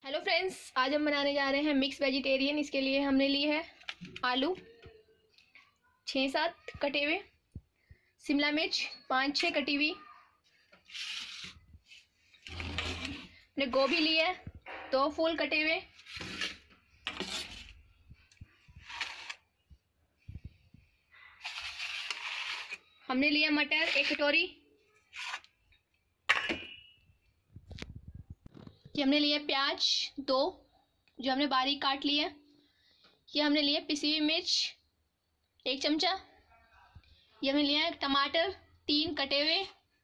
Hello friends, आज हम बनाने जा रहे हैं मिक्स वेजिटेरियन। इसके लिए हमने लिए है आलू 6-7 कटे हुए, शिमला मिर्च 5-6 कटी हुई, हमने गोभी ली है 2 फूल कटे हुए, हमने लिया मटर 1 कटोरी, ये हमने लिए प्याज 2 जो हमने बारीक काट लिए। ये हमने लिए पिसी हुई मिर्च 1 चमचा। ये हमने लिया है टमाटर 3 कटे हुए,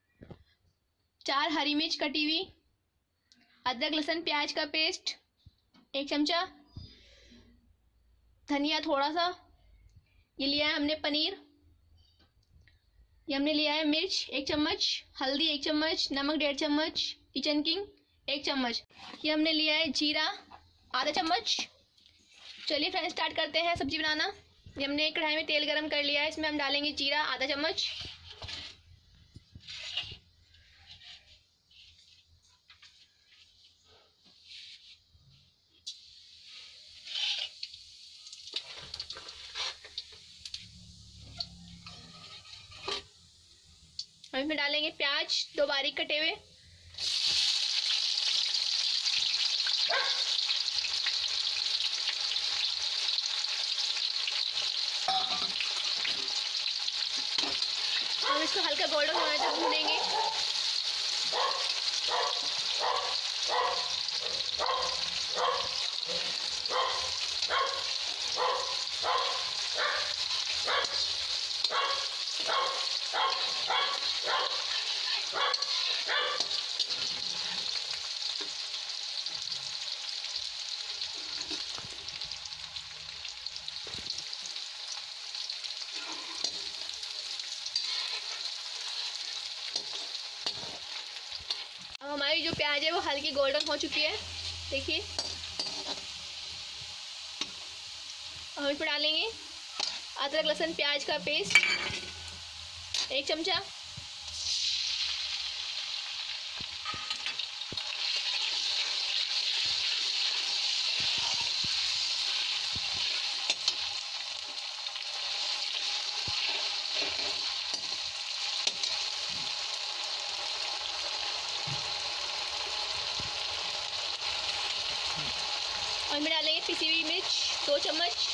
4 हरी मिर्च कटी हुई, अदरक लहसुन प्याज का पेस्ट 1 चमचा, धनिया थोड़ा सा। ये लिया है हमने पनीर। ये हमने लिया है मिर्च 1 चम्मच, हल्दी 1 चम्मच, नमक 1.5 चम्मच, किचन किंग 1 चम्मच। ये हमने लिया है जीरा आधा चम्मच। चलिए फ्रेंड्स स्टार्ट करते हैं सब्जी बनाना। ये हमने एक कढ़ाई में तेल गरम कर लिया है, इसमें हम डालेंगे जीरा आधा चम्मच, और इसमें डालेंगे प्याज 2 बारीक कटे हुए, हम इसको हल्का गोल्डन होने तक भूनेंगे। अब हमारी जो प्याज है वो हल्की गोल्डन हो चुकी है, देखिए। अब हम इसमें डालेंगे अदरक लहसुन प्याज का पेस्ट 1 चमचा, और इसमें डालेंगे पिसी हुई मिर्च 2 चम्मच,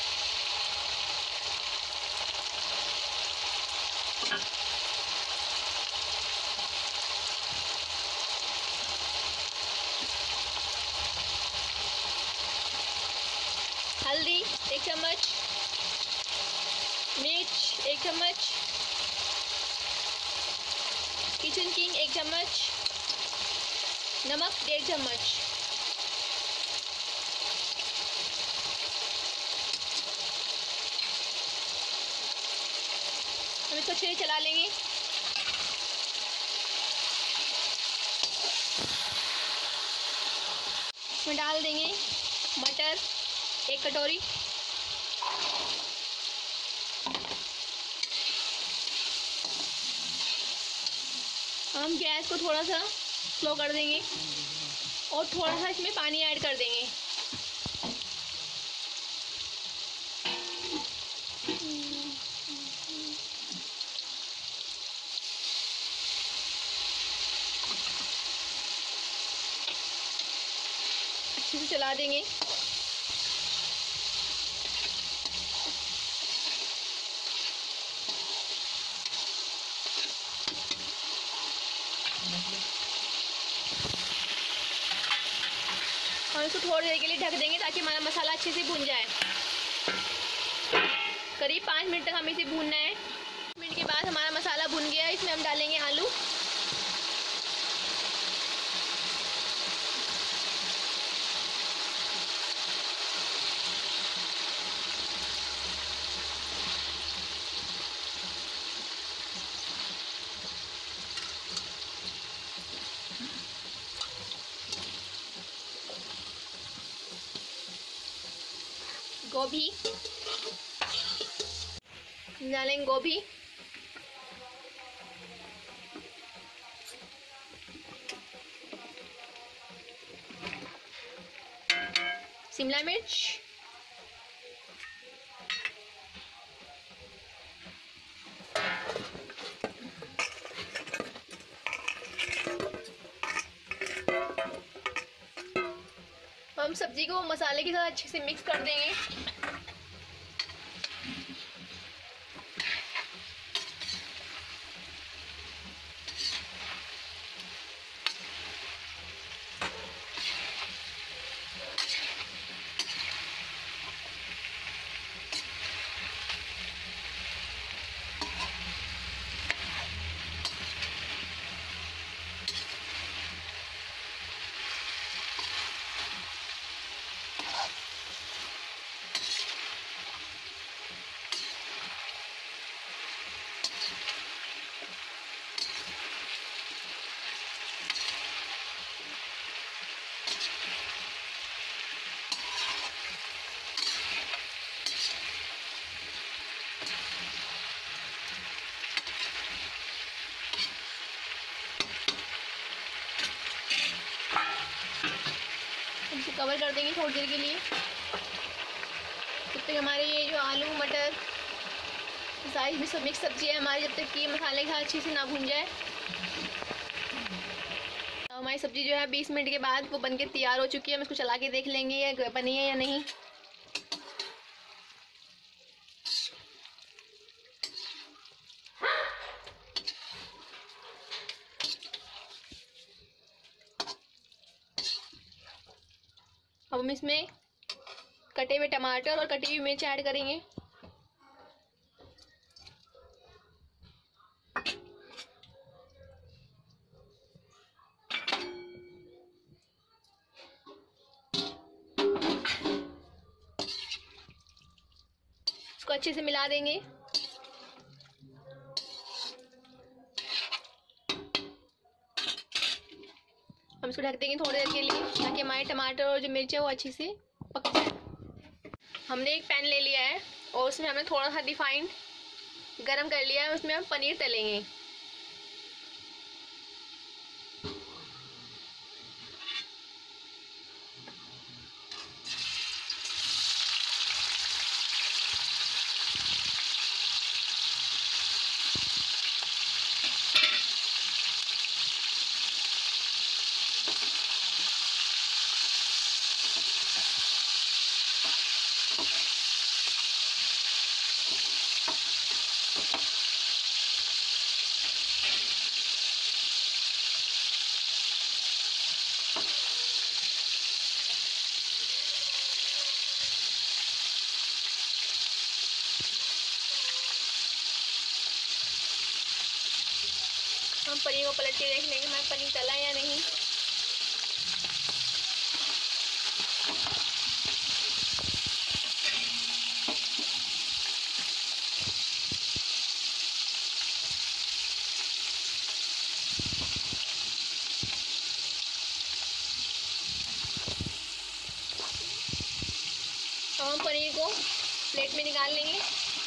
हल्दी 1 चम्मच, मिर्च 1 चम्मच, किचन किंग 1 चम्मच, नमक 1.5 चम्मच। हम इसको अच्छे से चला लेंगे। इसमें डाल देंगे मटर 1 कटोरी, हम गैस को थोड़ा सा स्लो कर देंगे और थोड़ा सा इसमें पानी ऐड कर देंगे। अच्छे से चला देंगे। और इसको थोड़ी देर के लिए ढक देंगे ताकि हमारा मसाला अच्छे से भून जाए। करीब 5 मिनट तक हमें इसे भूनना है। 5 मिनट के बाद हमारा मसाला भुन गया है, इसमें हम डालेंगे आलू। गोभी डालेंगे, गोभी शिमला मिर्च, हम सब्जी को मसाले के साथ अच्छे से मिक्स कर देंगे। इसे कवर कर देंगे थोड़ी देर के लिए, जब तक हमारे ये जो आलू मटर सारी भी सब मिक्स सब्जी है हमारी, जब तक कि मसाले के साथ अच्छे से ना भून जाए। तो हमारी सब्जी जो है 20 मिनट के बाद वो बनके तैयार हो चुकी है। हम इसको चला के देख लेंगे ये बनी है या नहीं। अब हम इसमें कटे हुए टमाटर और कटी हुई मिर्च ऐड करेंगे। इसको अच्छे से मिला देंगे। हम इसको ढक देंगे थोड़ी देर के लिए, ताकि हमारे टमाटर और जो मिर्च है वो अच्छी से पक जाए। हमने एक पैन ले लिया है और उसमें हमने थोड़ा सा रिफाइंड गरम कर लिया है। उसमें हम पनीर तलेंगे। हम पनीर को पलट के देख लेंगे हमारा पनीर तला या नहीं। तो हम पनीर को प्लेट में निकाल लेंगे।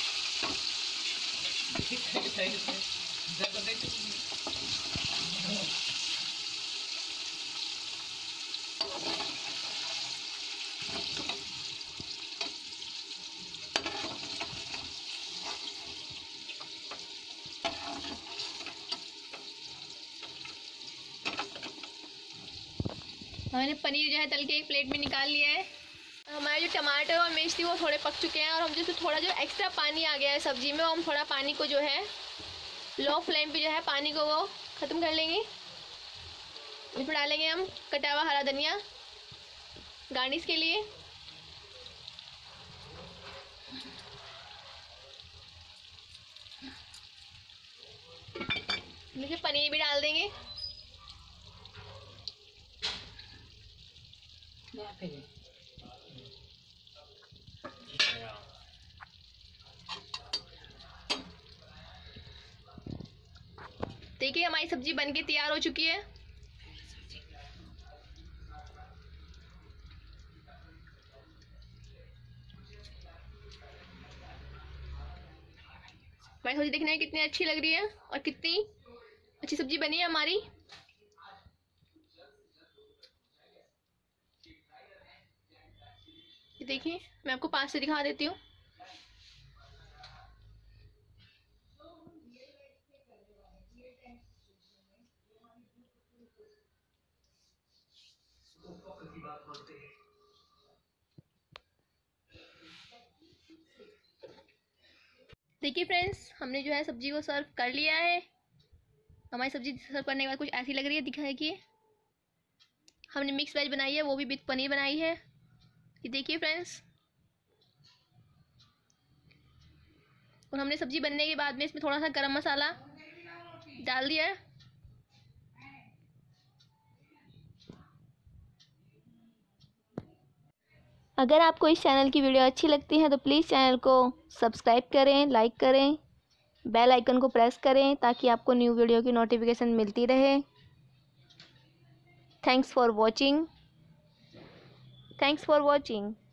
हमने पनीर जो है तल के एक प्लेट में निकाल लिया है। हमारे जो टमाटर और मिर्च थी वो थोड़े पक चुके हैं और हम जैसे थोड़ा जो एक्स्ट्रा पानी आ गया है सब्जी में, वो हम थोड़ा पानी को जो है लो फ्लेम पे जो है पानी को वो ख़त्म कर लेंगे। इसमें डालेंगे हम कटा हुआ हरा धनिया गार्निश के लिए। नीचे पनीर भी डाल देंगे। देखिए हमारी सब्जी बनके तैयार हो चुकी है। हमारी सब्जी देखने में कितनी अच्छी लग रही है और कितनी अच्छी सब्जी बनी है हमारी। ये देखिए, मैं आपको पास से दिखा देती हूँ। देखिए फ्रेंड्स, हमने जो है सब्जी को सर्व कर लिया है। हमारी सब्जी सर्व करने के बाद कुछ ऐसी लग रही है, दिखाइए। हमने मिक्स वेज बनाई है, वो भी विथ पनीर बनाई है। ये देखिए फ्रेंड्स, और हमने सब्जी बनने के बाद में इसमें थोड़ा सा गरम मसाला डाल दिया है। अगर आपको इस चैनल की वीडियो अच्छी लगती है तो प्लीज़ चैनल को सब्सक्राइब करें, लाइक करें, बेल आइकन को प्रेस करें ताकि आपको न्यू वीडियो की नोटिफिकेशन मिलती रहे। Thanks for watching.